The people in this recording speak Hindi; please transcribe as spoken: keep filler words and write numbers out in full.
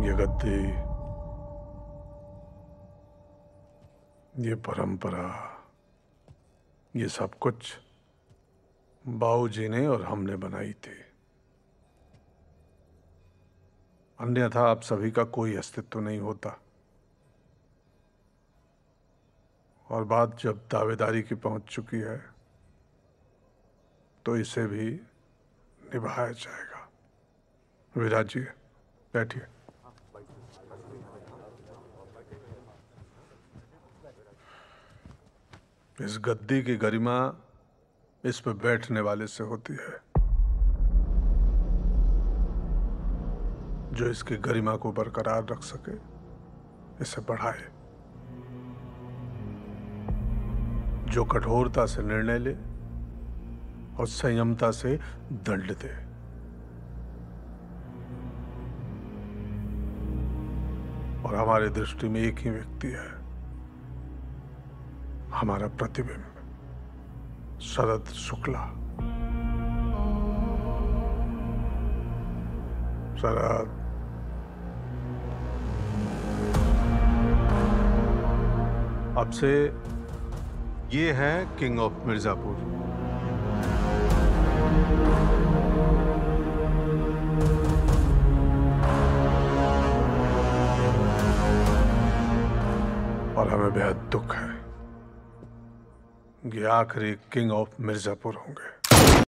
ये गद्दी, ये परंपरा, ये सब कुछ बाबूजी ने और हमने बनाई थी। अन्यथा आप सभी का कोई अस्तित्व नहीं होता। और बात जब दावेदारी की पहुंच चुकी है तो इसे भी निभाया जाएगा। विराट जी, बैठिए। इस गद्दी की गरिमा इस पर बैठने वाले से होती है, जो इसकी गरिमा को बरकरार रख सके, इसे बढ़ाए, जो कठोरता से निर्णय ले और संयमता से दंड दे। और हमारे दृष्टि में एक ही व्यक्ति है, हमारा प्रतिबिंब, शरद शुक्ला। शरद, अब से ये है किंग ऑफ मिर्जापुर। और हमें बेहद दुख है, ये आखिरी किंग ऑफ मिर्जापुर होंगे।